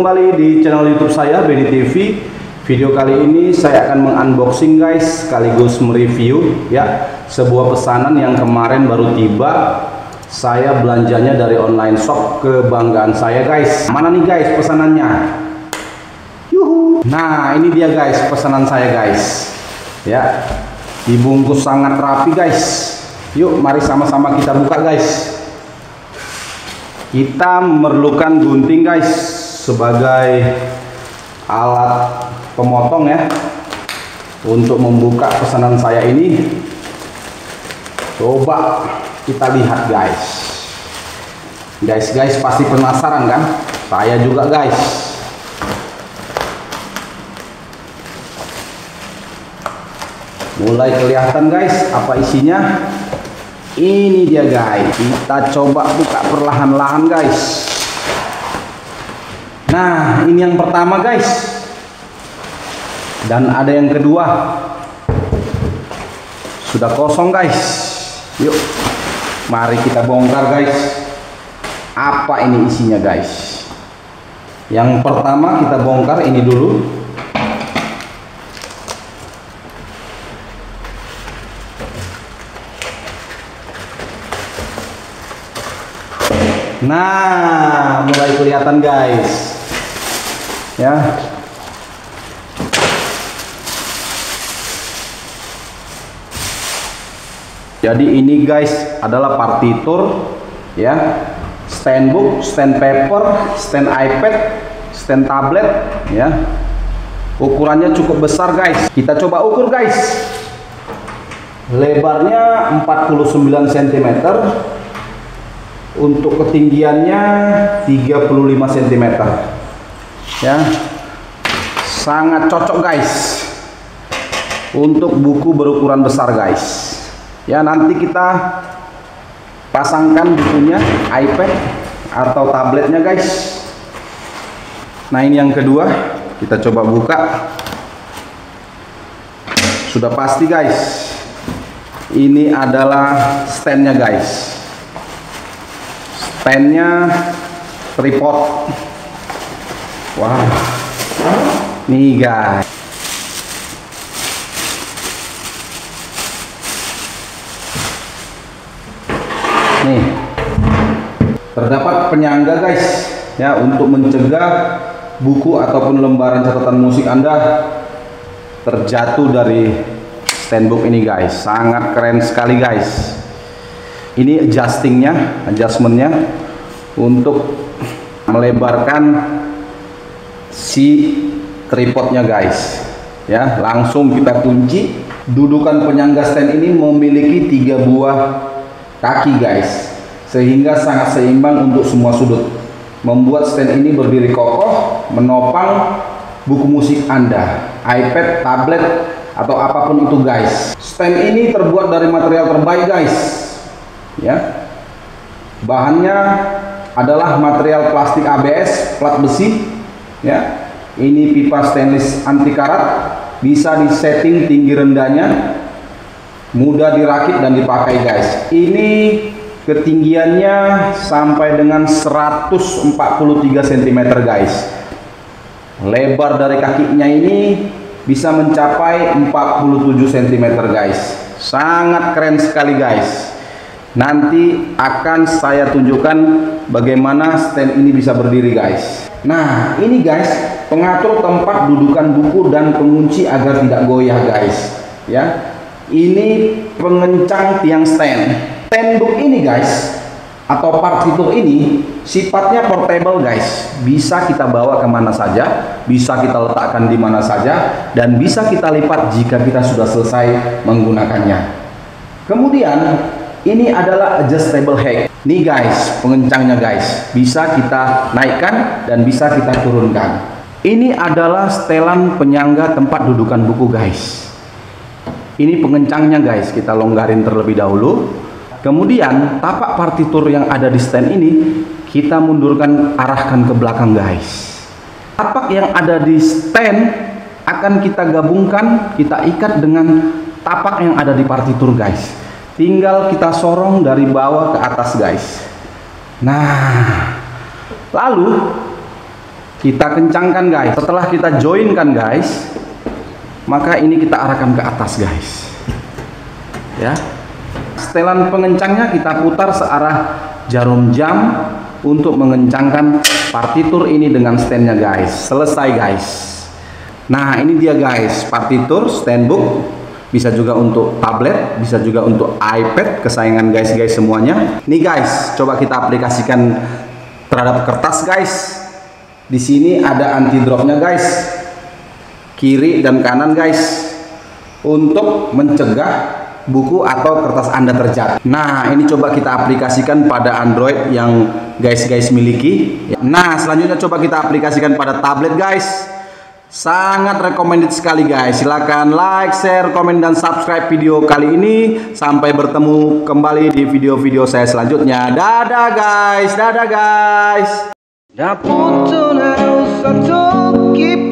kembali di channel YouTube saya, Benny TV. Video kali ini saya akan mengunboxing guys, sekaligus mereview ya sebuah pesanan yang kemarin baru tiba. Saya belanjanya dari online shop kebanggaan saya guys. Mana nih guys pesanannya? Yuhu. Nah ini dia guys pesanan saya guys. Ya, dibungkus sangat rapi guys. Yuk mari sama-sama kita buka guys. Kita memerlukan gunting guys sebagai alat pemotong ya untuk membuka pesanan saya ini. Coba kita lihat guys. Guys pasti penasaran kan? Saya juga guys. Mulai kelihatan guys apa isinya. Ini dia guys, kita coba buka perlahan-lahan guys. Nah ini yang pertama guys, dan ada yang kedua. Sudah kosong guys. Yuk mari kita bongkar guys. Apa ini isinya guys? Yang pertama kita bongkar ini dulu. Nah, mulai kelihatan guys. Ya. Jadi ini guys adalah partitur ya. Stand book, stand paper, stand iPad, stand tablet ya. Ukurannya cukup besar guys. Kita coba ukur guys. Lebarnya 49 cm. Untuk ketinggiannya 35 cm ya, sangat cocok guys untuk buku berukuran besar guys ya. Nanti kita pasangkan bukunya iPad atau tabletnya guys. Nah ini yang kedua, kita coba buka. Sudah pasti guys ini adalah standnya guys. Standnya tripod. Wah, nih guys. Nih, terdapat penyangga guys, ya untuk mencegah buku ataupun lembaran catatan musik Anda terjatuh dari stand book ini guys. Sangat keren sekali guys. Ini adjustmentnya untuk melebarkan si tripodnya guys ya. Langsung kita kunci. Dudukan penyangga stand ini memiliki 3 buah kaki guys, sehingga sangat seimbang untuk semua sudut, membuat stand ini berdiri kokoh menopang buku musik Anda, iPad, tablet atau apapun itu guys. Stand ini terbuat dari material terbaik guys ya. Bahannya adalah material plastik ABS plat besi ya. Ini pipa stainless anti karat, bisa disetting tinggi rendahnya, mudah dirakit dan dipakai guys. Ini ketinggiannya sampai dengan 143 cm guys. Lebar dari kakinya ini bisa mencapai 47 cm guys. Sangat keren sekali guys. Nanti akan saya tunjukkan bagaimana stand ini bisa berdiri guys. Nah ini guys pengatur tempat dudukan buku dan pengunci agar tidak goyah guys ya. Ini pengencang tiang stand. Stand book ini guys atau partitur ini sifatnya portable guys. Bisa kita bawa kemana saja, bisa kita letakkan di mana saja, dan bisa kita lipat jika kita sudah selesai menggunakannya. Kemudian ini adalah adjustable height. Nih guys, pengencangnya guys, bisa kita naikkan dan bisa kita turunkan. Ini adalah setelan penyangga tempat dudukan buku guys. Ini pengencangnya guys, kita longgarin terlebih dahulu. Kemudian tapak partitur yang ada di stand ini kita mundurkan, arahkan ke belakang guys. Tapak yang ada di stand akan kita gabungkan, kita ikat dengan tapak yang ada di partitur guys. Tinggal kita sorong dari bawah ke atas guys. Nah, lalu Kita kencangkan guys. Setelah kita joinkan guys, maka ini kita arahkan ke atas guys. Ya. Setelan pengencangnya kita putar searah jarum jam untuk mengencangkan partitur ini dengan standnya guys. Selesai guys. Nah ini dia guys, partitur standbook. Bisa juga untuk tablet, bisa juga untuk iPad kesayangan guys semuanya. Nih guys, coba kita aplikasikan terhadap kertas guys. Di sini ada anti dropnya guys, kiri dan kanan guys, untuk mencegah buku atau kertas Anda terjatuh. Nah ini coba kita aplikasikan pada Android yang guys miliki. Nah selanjutnya coba kita aplikasikan pada tablet guys. Sangat recommended sekali guys. Silahkan like, share, komen, dan subscribe video kali ini. Sampai bertemu kembali di video-video saya selanjutnya. Dadah guys, dadah guys. Da punto na usang